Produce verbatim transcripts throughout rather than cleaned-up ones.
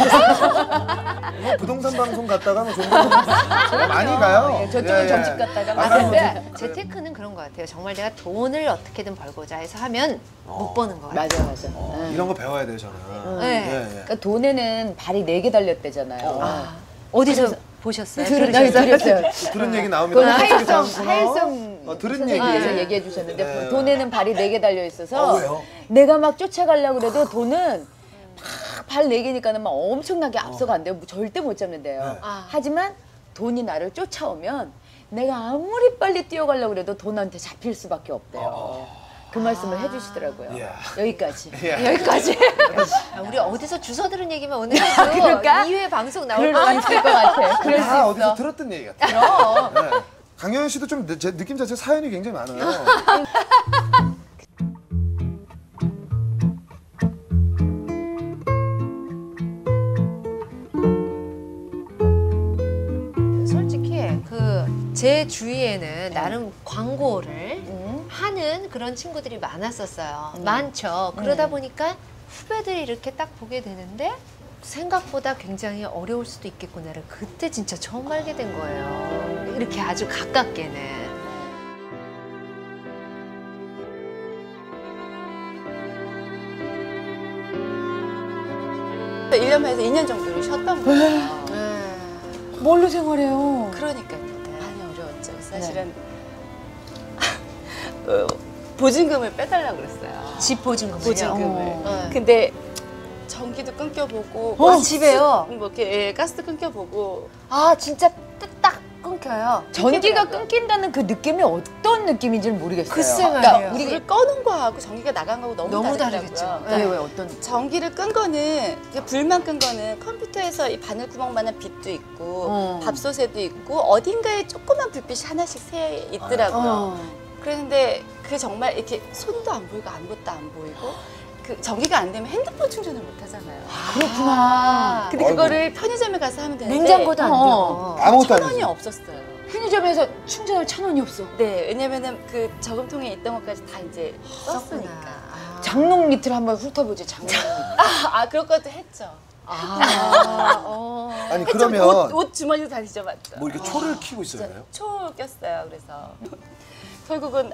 뭐 부동산 방송 갔다가 뭐 좋은 거 많이 가요. 예, 저쪽은 예, 점집 예. 갔다가 아, 맞는데 뭐, 재테크는 그런 것 같아요. 정말 내가 돈을 어떻게든 벌고자 해서 하면 어. 못 버는 것 같아요. 맞아 맞아. 어, 응. 이런 거 배워야 돼요 저는. 네. 예, 예. 그러니까 돈에는 발이 네 개 달렸대잖아요. 어. 아, 어디서 보셨어요? 들은 나 들었어요. 들은 얘기 나옵니다. 그건 어떻게 하일성 사는구나. 하일성 어, 들은 선생님께서 얘기. 얘기해 주셨는데 네. 돈에는 발이 네 개 달려 있어서 어, 왜요? 내가 막 쫓아가려고 그래도 돈은 발 네 개니까는 막 엄청나게 앞서간대요. 뭐 절대 못 잡는데요. 네. 아. 하지만 돈이 나를 쫓아오면 내가 아무리 빨리 뛰어가려고 그래도 돈한테 잡힐 수밖에 없대요. 그 말씀을 해주시더라고요. 이야. 여기까지. 예. 여기까지. 아, 우리 어디서 주워 들은 얘기만 오늘 해도 그럴까? 이 회 방송 나올 그럴 것 수 있을 것 같아. 그럴 수 다 있어. 어디서 들었던 얘기 같아요. 그럼. 네. 강효연 씨도 좀 제 느낌 자체 사연이 굉장히 많아요. 솔직히 그 제 주위에는 나름 광고를 음. 하는 그런 친구들이 많았었어요. 많죠. 그러다 보니까 후배들이 이렇게 딱 보게 되는데 생각보다 굉장히 어려울 수도 있겠구나를 그때 진짜 처음 알게 된 거예요. 이렇게 아주 가깝게는. 일 년 반에서 이 년 정도를 쉬었던 거예요. 음. 뭘로 생활해요? 그러니까요. 많이 어려웠죠. 사실은 어, 보증금을 빼달라고 그랬어요. 집 보증금을요? 보증금을. 어. 근데 전기도 끊겨보고 어, 집에요? 뭐 이렇게 예, 가스도 끊겨보고 아 진짜 딱 끊겨요. 전기가 끊기더라고요. 끊긴다는 그 느낌이 어떤 느낌인지는 모르겠어요. 글쎄 그러니까 말이에요. 우리 우리를 꺼는 거하고 전기가 나간 거하고 너무, 너무 다르더라고요. 다르겠죠. 왜, 네. 왜 어떤 전기를 끈 거는 그냥 불만 끈 거는 컴퓨터에서 이 바늘구멍만한 빛도 있고 어. 밥솥에도 있고 어딘가에 조그만 불빛이 하나씩 새 있더라고요. 어. 그랬는데 그게 정말 이렇게 손도 안 보이고 아무것도 안 보이고 그 전기가 안 되면 핸드폰 충전을 못 하잖아요. 그렇구나. 근데 아이고. 그거를 편의점에 가서 하면 되는데 냉장고도 안 어. 되고. 아무것도 천 안 원이 되죠. 없었어요. 편의점에서 충전할 천 원이 없어. 네, 왜냐면은 그 저금통에 있던 것까지 다 이제 썼구나. 썼으니까. 아. 장롱 밑을 한번 훑어보지. 장롱 밑. 아, 아 그럴 것도 했죠. 아, 어. 아니 했죠. 그러면 옷, 옷 주머니도 다 뒤져봤죠. 뭐 이렇게 초를 키고 있어요? 진짜 그래요? 초 꼈어요. 그래서 결국은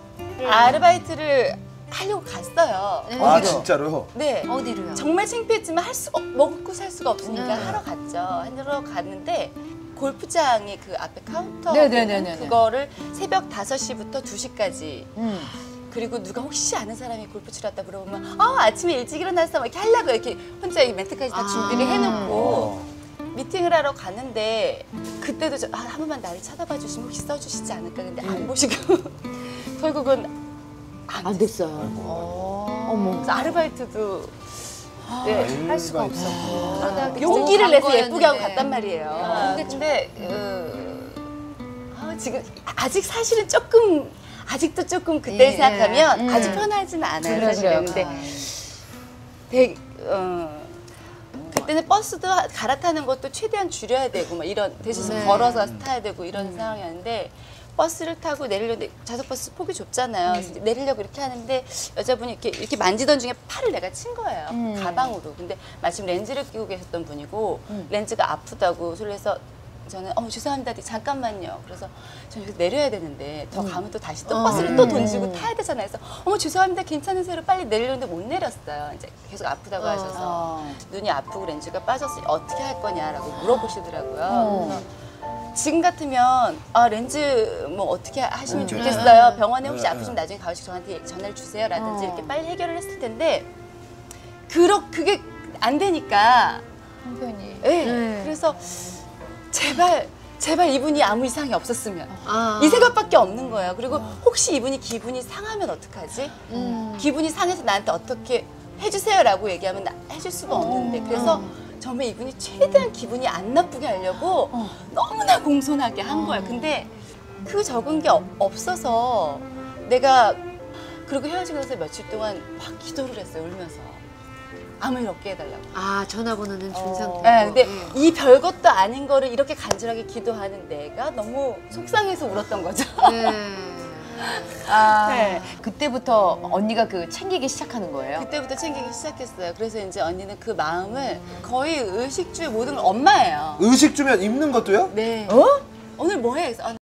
아르바이트를 하려고 갔어요. 네. 아 어디로? 진짜로요? 네. 어디로요? 정말 창피했지만 할 수가 없- 먹고 살 수가 없으니까 음. 하러 갔죠. 하러 갔는데 골프장이 그 앞에 카운터 네네네네네. 그거를 새벽 다섯 시부터 두 시까지 음. 그리고 누가 혹시 아는 사람이 골프 치러 왔다 물어보면 아 아침에 일찍 일어나서 막 이렇게 하려고 이렇게 혼자 이 멘트까지 다 아. 준비를 해놓고 어. 미팅을 하러 갔는데 그때도 저, 아, 한 번만 나를 쳐다봐 주시면 혹시 써주시지 않을까 근데 음. 안 보시고 결국은 안, 안 됐어요. 어. 어머. 그래서 아르바이트도 네, 할 수가 아르바이트. 없었고. 그러다 그 용기를 내서 예쁘게 하고 광고였는데. 갔단 말이에요. 아, 근데, 근데 어, 아, 지금 아직 사실은 조금 아직도 조금 그때 예, 생각하면 음. 아직 편하지는 않아요. 그래, 사실은. 그래. 근데 되게, 어, 그때는 버스도 갈아타는 것도 최대한 줄여야 되고 막 이런 대신 네. 걸어서 타야 되고 이런 상황이었는데 버스를 타고 내리려는데 좌석 버스 폭이 좁잖아요. 그래서 이제 내리려고 이렇게 하는데 여자분이 이렇게 이렇게 만지던 중에 팔을 내가 친 거예요. 음. 가방으로. 근데 마침 렌즈를 끼고 계셨던 분이고 음. 렌즈가 아프다고 그래서 저는 어 죄송합니다. 잠깐만요. 그래서 저는 여기서 내려야 되는데 더 가면 또 다시 또 어. 버스를 또 음. 던지고 타야 되잖아요. 그래서 어머 죄송합니다. 괜찮으세요? 빨리 내리려는데 못 내렸어요. 이제 계속 아프다고 어. 하셔서 어. 눈이 아프고 렌즈가 빠졌으니 어떻게 할 거냐라고 물어보시더라고요. 어. 그래서 지금 같으면 아 렌즈 뭐 어떻게 하시면 음, 좋겠어요. 네. 병원에 혹시 네, 아프시면 네. 나중에 가오시 저한테 전화를 주세요라든지 어. 이렇게 빨리 해결을 했을 텐데 그러 그게 안 되니까 한편이. 예. 네. 그래서 제발 제발 이분이 아무 이상이 없었으면 아. 이 생각밖에 없는 거예요. 그리고 혹시 이분이 기분이 상하면 어떡하지? 음. 기분이 상해서 나한테 어떻게 해주세요라고 얘기하면 나, 해줄 수가 없는데 그래서 정말 이분이 최대한 기분이 안 나쁘게 하려고 어. 너무나 공손하게 한 거야. 근데 그 적은 게 어- 없어서 내가 그리고 헤어지고 나서 며칠 동안 막 기도를 했어요. 울면서 아무 일 없게 해달라고. 아 전화번호는 준 상태고. 네, 근데 음. 이 별것도 아닌 거를 이렇게 간절하게 기도하는 내가 너무 속상해서 울었던 거죠. 네. 아, 네. 그때부터 언니가 그 챙기기 시작하는 거예요? 그때부터 챙기기 시작했어요. 그래서 이제 언니는 그 마음을 거의 의식주의 모든 걸 엄마예요. 의식 주면 입는 것도요? 네. 어? 오늘 뭐 해? 그래서, 아,